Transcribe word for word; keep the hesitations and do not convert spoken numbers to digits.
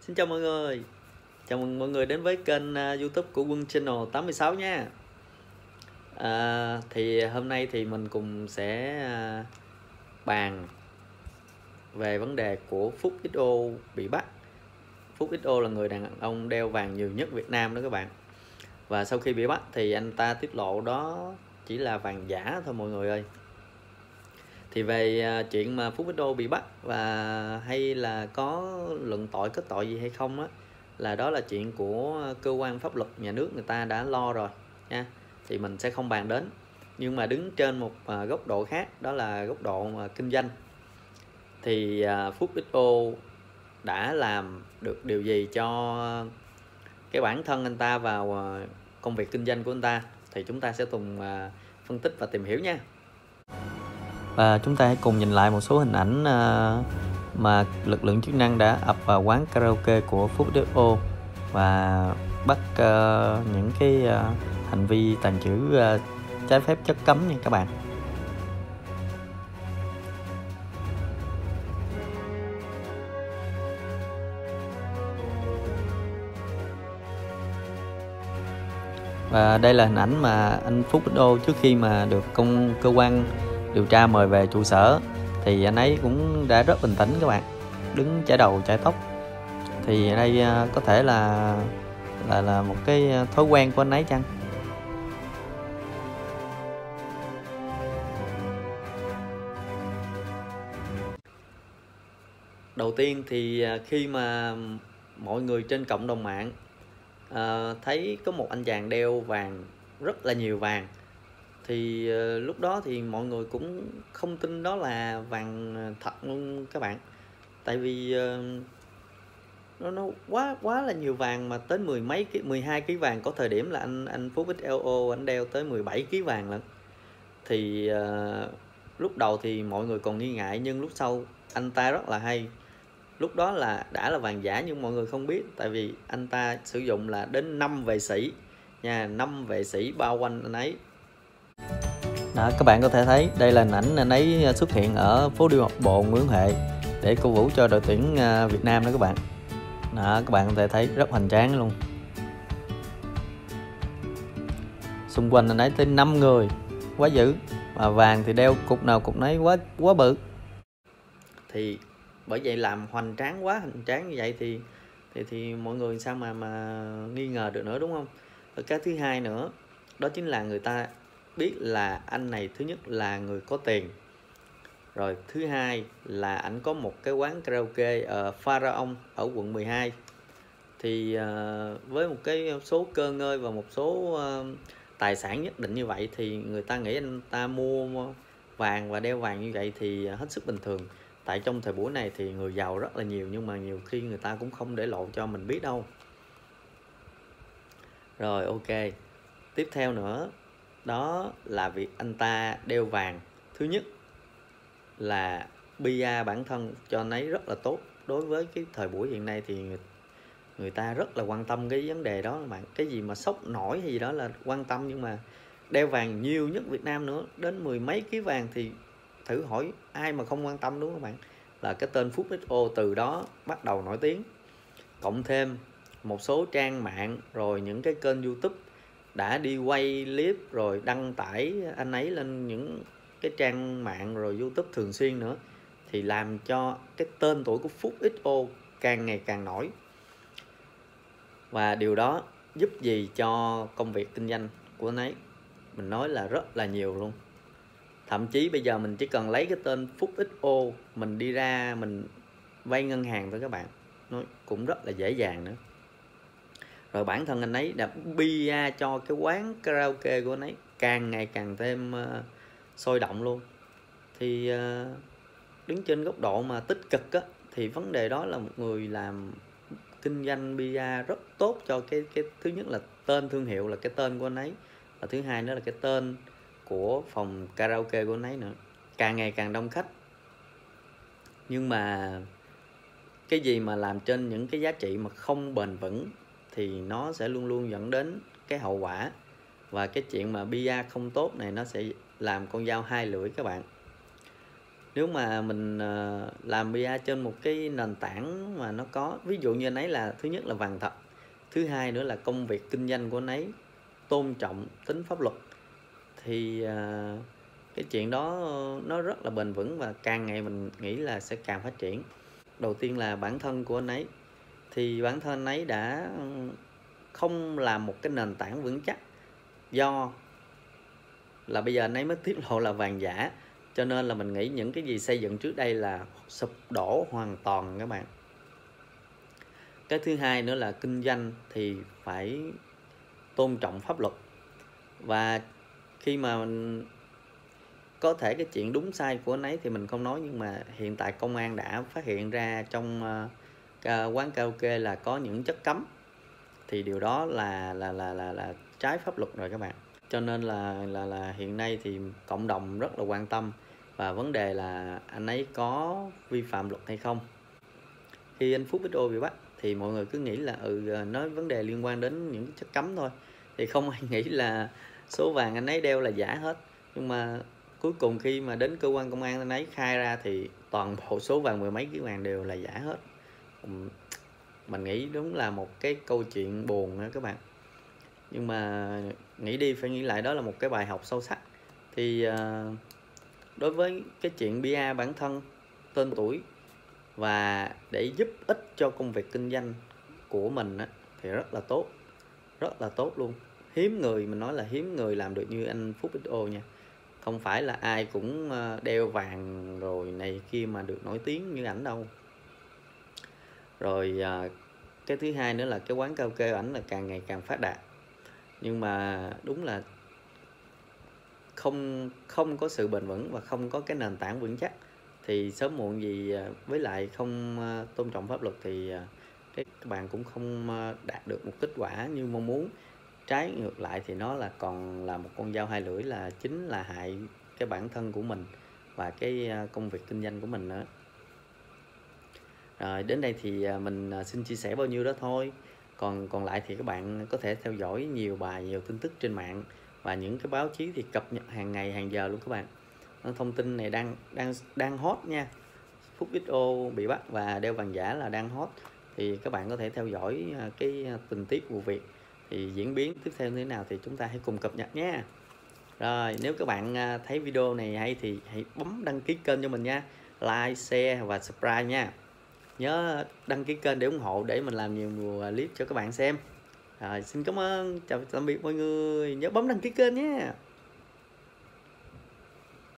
Xin chào mọi người. Chào mừng mọi người đến với kênh uh, YouTube của Quân Channel tám mươi sáu nha. À, thì hôm nay thì mình cùng sẽ uh, bàn về vấn đề của Phúc ích ô bị bắt. Phúc ích ô là người đàn ông đeo vàng nhiều nhất Việt Nam đó các bạn. Và sau khi bị bắt thì anh ta tiết lộ đó chỉ là vàng giả thôi mọi người ơi. Thì về uh, chuyện mà Phúc ích ô bị bắt và hay là có luận tội kết tội gì hay không á, là đó là chuyện của cơ quan pháp luật nhà nước người ta đã lo rồi nha, thì mình sẽ không bàn đến. Nhưng mà đứng trên một uh, góc độ khác, đó là góc độ uh, kinh doanh, thì uh, Phúc ích ô đã làm được điều gì cho cái bản thân anh ta vào uh, công việc kinh doanh của anh ta, thì chúng ta sẽ cùng uh, phân tích và tìm hiểu nha. Và chúng ta hãy cùng nhìn lại một số hình ảnh uh, mà lực lượng chức năng đã ập vào quán karaoke của Phúc ích ô và bắt uh, những cái uh, hành vi tàng trữ uh, trái phép chất cấm nha các bạn. Và đây là hình ảnh mà anh Phúc ích ô trước khi mà được công cơ quan điều tra mời về trụ sở, thì anh ấy cũng đã rất bình tĩnh các bạn, đứng chải đầu chải tóc. Thì đây có thể là là là một cái thói quen của anh ấy chăng? Đầu tiên thì khi mà mọi người trên cộng đồng mạng à, thấy có một anh chàng đeo vàng, rất là nhiều vàng, thì uh, lúc đó thì mọi người cũng không tin đó là vàng thật luôn các bạn. Tại vì uh, nó nó quá quá là nhiều vàng, mà tới mười mấy ký, mười hai ký vàng. Có thời điểm là anh anh Phúc ích ô anh đeo tới mười bảy ký vàng lận. Thì uh, lúc đầu thì mọi người còn nghi ngại, nhưng lúc sau anh ta rất là hay. Lúc đó là đã là vàng giả nhưng mọi người không biết, tại vì anh ta sử dụng là đến năm vệ sĩ nha, năm vệ sĩ bao quanh anh ấy. Đó, các bạn có thể thấy đây là hình ảnh anh ấy xuất hiện ở phố đi bộ Nguyễn Huệ để cổ vũ cho đội tuyển Việt Nam đó các bạn. Đó, các bạn có thể thấy rất hoành tráng luôn. Xung quanh anh ấy tới năm người, quá dữ. Mà vàng thì đeo cục nào cục nấy quá quá bự. Thì bởi vậy làm hoành tráng, quá hoành tráng như vậy thì thì thì mọi người sao mà mà nghi ngờ được nữa, đúng không? Và cái thứ hai nữa, đó chính là người ta biết là anh này thứ nhất là người có tiền, rồi thứ hai là anh có một cái quán karaoke ở Pharaoh ở quận mười hai. Thì uh, với một cái số cơ ngơi và một số uh, tài sản nhất định như vậy, thì người ta nghĩ anh ta mua vàng và đeo vàng như vậy thì hết sức bình thường. Tại trong thời buổi này thì người giàu rất là nhiều, nhưng mà nhiều khi người ta cũng không để lộ cho mình biết đâu. Rồi ok, tiếp theo nữa, đó là việc anh ta đeo vàng. Thứ nhất là pê e bản thân cho anh ấy rất là tốt. Đối với cái thời buổi hiện nay thì người, người ta rất là quan tâm cái vấn đề đó các bạn. Cái gì mà sốc nổi hay gì đó là quan tâm, nhưng mà đeo vàng nhiều nhất Việt Nam nữa, đến mười mấy ký vàng, thì thử hỏi ai mà không quan tâm, đúng không các bạn? Là cái tên Phúc ích ô từ đó bắt đầu nổi tiếng. Cộng thêm một số trang mạng rồi những cái kênh YouTube đã đi quay clip rồi đăng tải anh ấy lên những cái trang mạng rồi YouTube thường xuyên nữa, thì làm cho cái tên tuổi của Phúc ích ô càng ngày càng nổi. Và điều đó giúp gì cho công việc kinh doanh của anh ấy? Mình nói là rất là nhiều luôn. Thậm chí bây giờ mình chỉ cần lấy cái tên Phúc ích ô, mình đi ra mình vay ngân hàng thôi các bạn, nó cũng rất là dễ dàng nữa. Rồi bản thân anh ấy đã pê e cho cái quán karaoke của anh ấy càng ngày càng thêm uh, sôi động luôn. Thì uh, đứng trên góc độ mà tích cực á, thì vấn đề đó là một người làm kinh doanh pê e rất tốt cho cái cái thứ nhất là tên thương hiệu, là cái tên của anh ấy, và thứ hai nữa là cái tên của phòng karaoke của anh ấy nữa, càng ngày càng đông khách. Nhưng mà cái gì mà làm trên những cái giá trị mà không bền vững thì nó sẽ luôn luôn dẫn đến cái hậu quả. Và cái chuyện mà pê e không tốt này nó sẽ làm con dao hai lưỡi các bạn. nếu mà mình uh, làm pê e trên một cái nền tảng mà nó có, ví dụ như anh ấy là thứ nhất là vàng thật, thứ hai nữa là công việc kinh doanh của anh ấy tôn trọng tính pháp luật, thì uh, cái chuyện đó nó rất là bền vững và càng ngày mình nghĩ là sẽ càng phát triển. Đầu tiên là bản thân của anh ấy, thì bản thân anh ấy đã không làm một cái nền tảng vững chắc, do là bây giờ anh ấy mới tiết lộ là vàng giả, cho nên là mình nghĩ những cái gì xây dựng trước đây là sụp đổ hoàn toàn các bạn. Cái thứ hai nữa là kinh doanh thì phải tôn trọng pháp luật, và khi mà mình có thể cái chuyện đúng sai của anh ấy thì mình không nói, nhưng mà hiện tại công an đã phát hiện ra trong uh, quán karaoke là có những chất cấm, thì điều đó là là là là là trái pháp luật rồi các bạn. Cho nên là là là hiện nay thì cộng đồng rất là quan tâm, và vấn đề là anh ấy có vi phạm luật hay không. Khi anh Phúc ích ô bị bắt thì mọi người cứ nghĩ là ừ nói vấn đề liên quan đến những chất cấm thôi, thì không ai nghĩ là số vàng anh ấy đeo là giả hết. Nhưng mà cuối cùng khi mà đến cơ quan công an anh ấy khai ra thì toàn bộ số vàng mười mấy ký vàng đều là giả hết. Mình nghĩ đúng là một cái câu chuyện buồn đó các bạn, nhưng mà nghĩ đi phải nghĩ lại, đó là một cái bài học sâu sắc. Thì uh, đối với cái chuyện pê e bản thân, tên tuổi và để giúp ích cho công việc kinh doanh của mình á, thì rất là tốt, rất là tốt luôn. Hiếm người, mình nói là hiếm người làm được như anh Phúc ích ô nha. Không phải là ai cũng đeo vàng rồi này kia mà được nổi tiếng như ảnh đâu. Rồi cái thứ hai nữa là cái quán karaoke ảnh là càng ngày càng phát đạt, nhưng mà đúng là không không có sự bền vững và không có cái nền tảng vững chắc, thì sớm muộn gì với lại không tôn trọng pháp luật thì các bạn cũng không đạt được một kết quả như mong muốn. Trái ngược lại thì nó là còn là một con dao hai lưỡi, là chính là hại cái bản thân của mình và cái công việc kinh doanh của mình nữa. Rồi đến đây thì mình xin chia sẻ bao nhiêu đó thôi. Còn còn lại thì các bạn có thể theo dõi nhiều bài, nhiều tin tức trên mạng và những cái báo chí thì cập nhật hàng ngày, hàng giờ luôn các bạn. Thông tin này đang đang đang hot nha. Phúc ích ô bị bắt và đeo vàng giả là đang hot, thì các bạn có thể theo dõi cái tình tiết vụ việc, thì diễn biến tiếp theo như thế nào thì chúng ta hãy cùng cập nhật nhé. Rồi nếu các bạn thấy video này hay thì hãy bấm đăng ký kênh cho mình nha, like, share và subscribe nha. Nhớ đăng ký kênh để ủng hộ, để mình làm nhiều clip cho các bạn xem. Rồi xin cảm ơn, chào tạm biệt mọi người, nhớ bấm đăng ký kênh nhé.